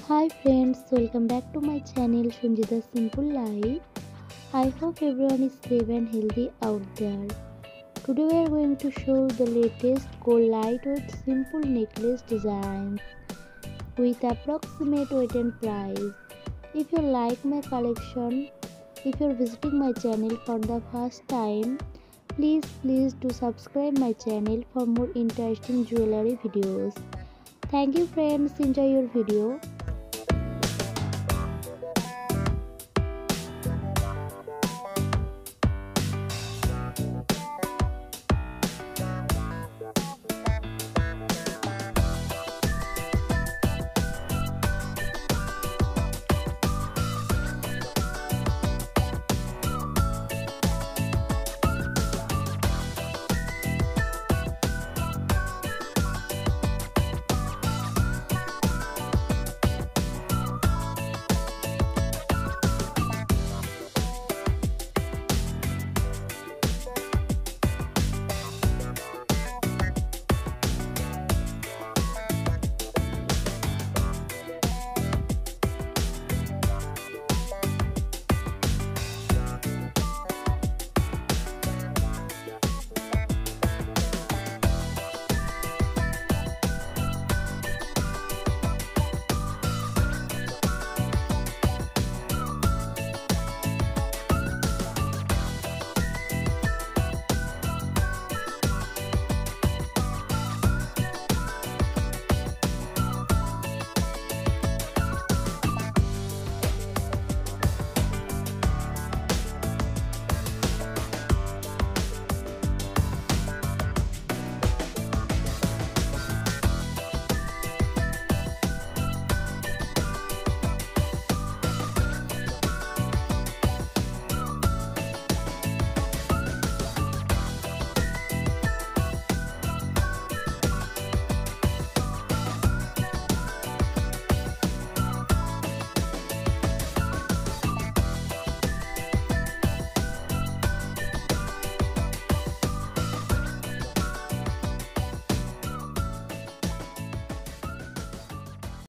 Hi friends, welcome back to my channel Sanchita Simple Life. I hope everyone is safe and healthy out there. Today we are going to show the latest gold lightweight simple necklace designs with approximate weight and price. If you like my collection, if you are visiting my channel for the first time, please do subscribe my channel for more interesting jewelry videos. Thank you friends, enjoy your video.